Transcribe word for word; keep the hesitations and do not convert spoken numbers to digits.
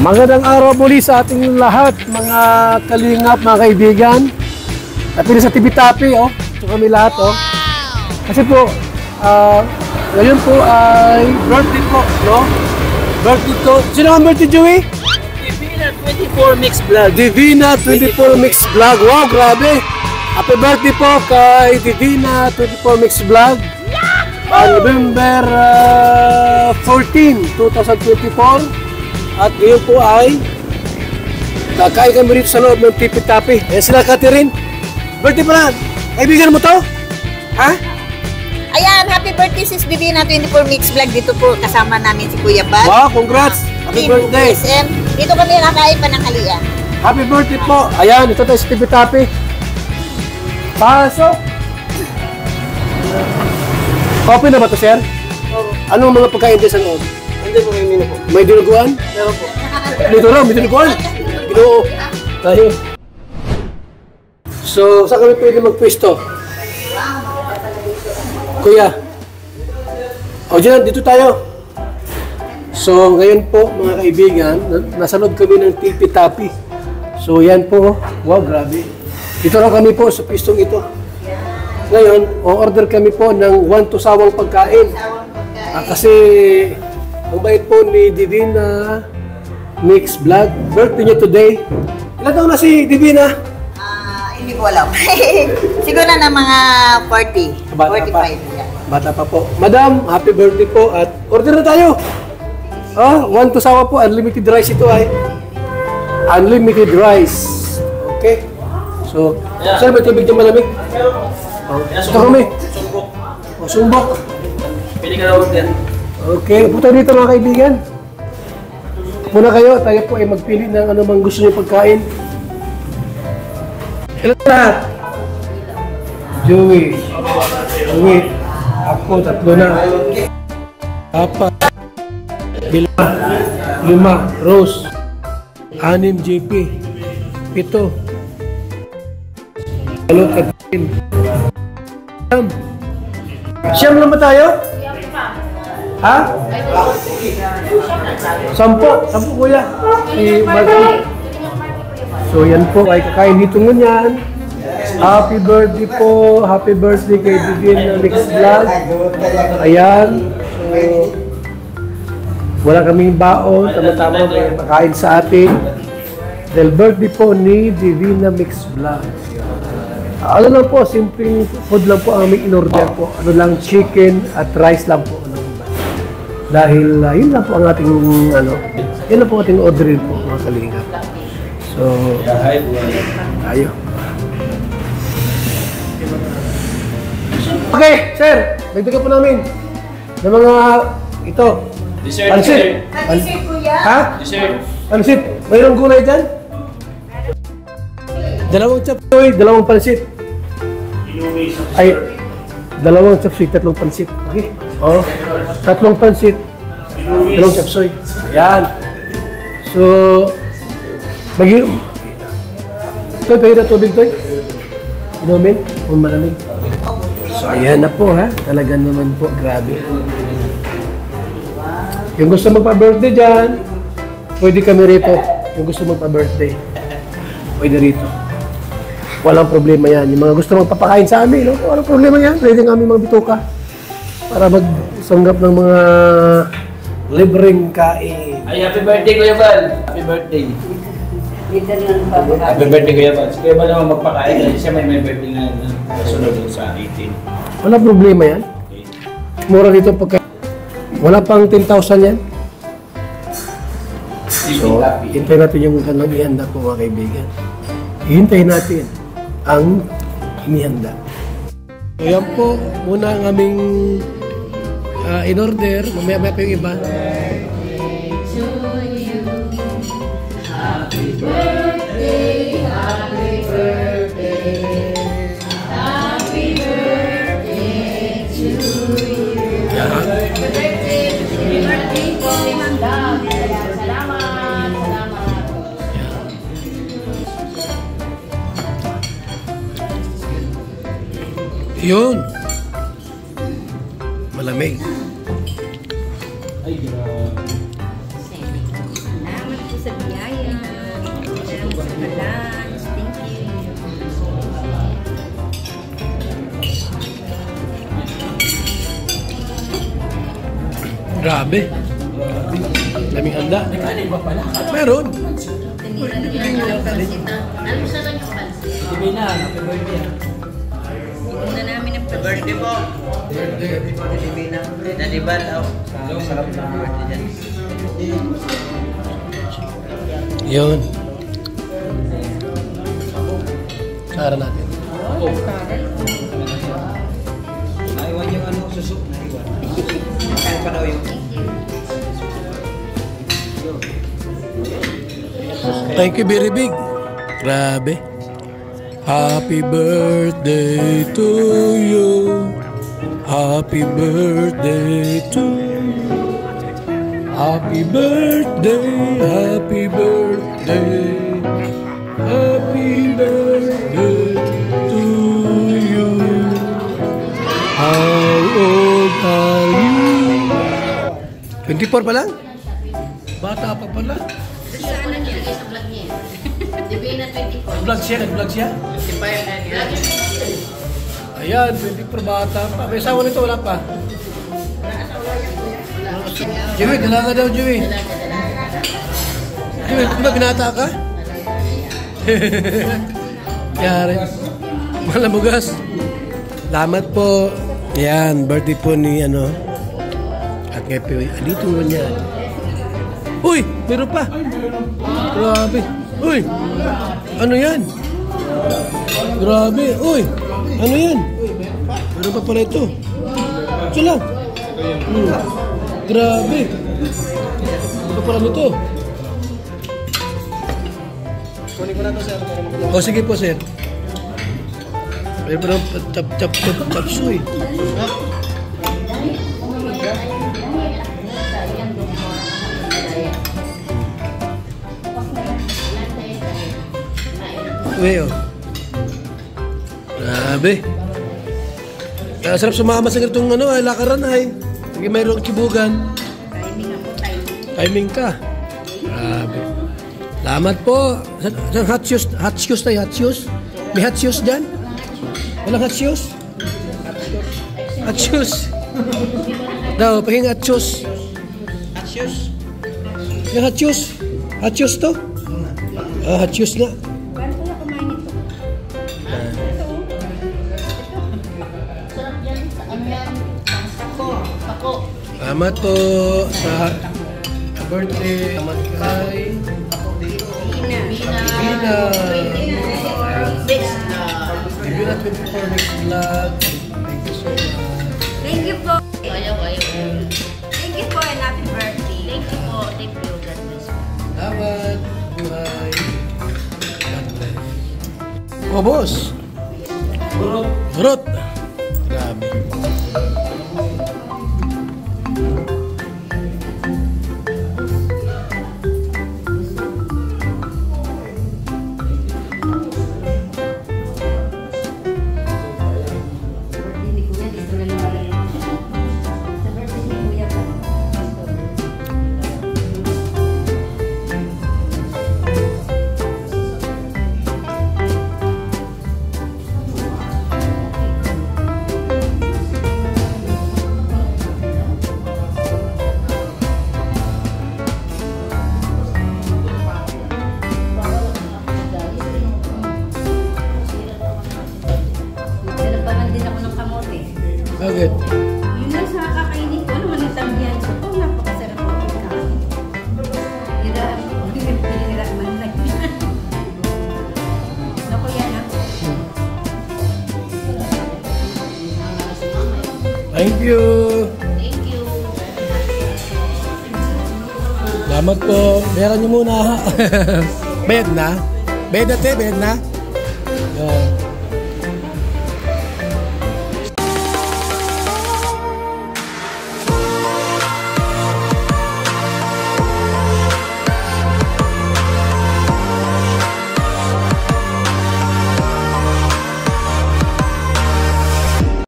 Magandang araw muli sa ating lahat, mga kalingap, mga kaibigan. Napili sa Tibi-Tapi, oh. Ito kami lahat, oh. Kasi po, uh, ngayon po ay birthday po, no? Birthday to. Sino ang birthday, Joey? Divina twenty-four Mix Vlog. Divina twenty-four Mix Vlog. Wow, grabe. Happy birthday po kay Divina twenty-four Mix Vlog. On November uh, fourteen, twenty twenty-four. At ngayon po ay kakain kami rito sa loob ng Tibi-Tapi. Ayan sila, Catherine. Birthday pala. Kaibigan mo to? Ha? Ayan, happy birthday sis Divina twenty-four Mix Vlog. Dito po kasama namin si Kuya Bad. Wow, congrats. Happy Team birthday. S M. Dito kami nakain pa ng halian. Happy birthday po. Ayan, ito tayo sa Tibi-Tapi. Pasok. Coffee na ba ito, sir? Oo. Anong mga pagkain dyan sa loob? Hindi po may menu po. May dinuguan? Meron po. Dito lang, may dinuguan. Ginoo. Tayo. So, saan kami pwede magpwesto? Kuya. O dyan, dito tayo. So, ngayon po, mga kaibigan, nasa loob kami ng Tibi-Tapi. So, yan po. Wow, grabe. Dito lang kami po sa pwestong ito. Ngayon, o-order kami po ng one to sawang pagkain. Ah, kasi, ang bait po ni Divina Mix Vlog. Birthday niya today. Ilan taon na si Divina? Ah, hindi ko alam. Siguro na mga forty. Bata forty-five. pa. Yeah. Bata pa po. Madam, happy birthday po at order na tayo. Ah, one to sawa po. Unlimited rice ito ay. Unlimited rice. Okay. So, yeah. Saan may tubig dyan malamig? Oh, ito kami. Sumbok. O, sumbok. Pili ka na order. Okay, punta dito mga kaibigan. Muna kayo, tayo po ay magpili ng anumang gusto niyo pagkain. Ilan lahat? Joey. Joey. Ako, tatlo na. Apat. Lima. Lima. Rose. Anim, J P. Pito. Hello, Catherine. Siyam. Siyam lang ba tayo? Ha? Sampo. Sampo, kuya. Si Marky. So, yan po. Ay kakain dito ngunyan. Happy birthday po. Happy birthday kay Divina Mix Vlog. Ayan. So, wala kaming baon. Tama-tama may pakain sa atin. Dahil birthday po ni Divina Mix Vlog. Ano lang po, simpleng food lang po ang aming in-order po. Ano lang, chicken at rice lang po. Ano, dahil uh, yun lang po ang ating, ano, yun lang po ating orderin po, mga kalingap. So, tayo. Okay, sir, dagdagan po namin ng mga, ito, Dessert. pansit. Pansit, kuya. Ha? Dessert. Pansit. Mayroong gulay dyan? Dalawang chapsoy, dalawang pansit. Ay, dalawang chapsoy, tatlong pansit. Okay? Oh, tatlong pansit, dalawang chapsoy. Ayan. So, mag- Toy, pahira tubig, Toy. Inumin, kung malamig. So, ayan na po, ha. Talaga naman po, grabe. Yung gusto magpa-birthday dyan, pwede kami rito. Yung gusto magpa-birthday, pwede rito. Walang problema yan. Yung mga gusto magpapakain sa amin, no? Walang problema yan. Pwede nga aming mga bituka para magsanggap ng mga libreng kain. Ay, happy birthday, Kuya Bal. Happy birthday. Happy birthday, Kuya Bal. Si Kuya Bal naman magpakain kasi siya may may birthday na sunod sa eighteen. Walang problema yan. Okay. Mura dito pagka... Wala pang ten thousand yan. So, hintayin natin yung kanilang ihanda po, mga kaibigan. Hintayin natin ang inihanda. So, yan po muna ang aming uh, in-order. Mamaya-maya pa yung iba. Happy birthday, happy birthday, happy birthday to you. Yan. Happy birthday, happy birthday po, Manda. Salamat, salamat. Yun. Malamig. Ay, grabe. Salamat po sa Grabe. Laming handa. Meron. Ano sa lang yung pansin? Sabi na, happy birthday. Una namin ang Birthday po. Divina. Nanibal ako. Sarap ng birthday dyan. Yun. Sara natin. Ako. Naiwan yung ano, susuk. Naiwan. Kaya pa daw yung... Thank you very big. Grabe. Happy birthday to you. Happy birthday to you. Happy birthday, happy birthday. Happy birthday to you. How old are you? twenty-four pa lang? Bata pa pala. Sa ano niya? Sa vlog niya. Divina twenty-four. Vlog siya, nag-vlog siya? Lagi Ayan, twenty-four bata pa. May asawa nito, wala pa. Joey, dalaga daw, Joey. Joey, di ba binata ka? Yari. Malamugas. Salamat po. Ayan, birthday po ni ano. At ngayon, dito niya. Uy, meron pa. Grabe. Uy, ano yan? Grabe. Uy, ano yan? Meron pa pala ito. Ito lang. Hmm. Grabe. Ano pala nito? Kunin ko na to, sir. O sige po, sir. Meron pa lang tap tap tap tap suy. Uy, oh. Grabe. Kaya sarap sumama sa ganitong ano, ay lakaran ay. Sige, mayroong kibugan. timing ako, timing. Timing ka. Grabe. Salamat po. Sa, sa hot shoes, hot shoes tayo, hot shoes. May hot shoes dyan? Walang hot shoes? Hot shoes. Daw, pahing hot shoes. Hot shoes. Yung hot shoes. Hot shoes to? Ah, hot shoes na. Paano kaya kumain ito? sarap yan. Sa ano yan? Pako. Pako. Salamat po sa birthday. Salamat kay Ina. Bina. Best na. Bina twenty-four next vlog. Thank you so much. Thank you po. Ayaw, ayaw. Thank you po and happy birthday. Thank you po. Thank you. God bless. Salamat. Buhay. God bless. Oh, boss. Rot. Rot. Grabe. Nalabanan din ako ng kamote. Bakit? Yun lang sa kakainin ko, naman ang tambihan ko. Ito, napakasarap ko yung kain. Hira, hira man lang. Naku yan ah. Thank you. Thank you. Salamat po. Meron niyo muna. Bayad na? Bayad na te? Bayad na? Yan.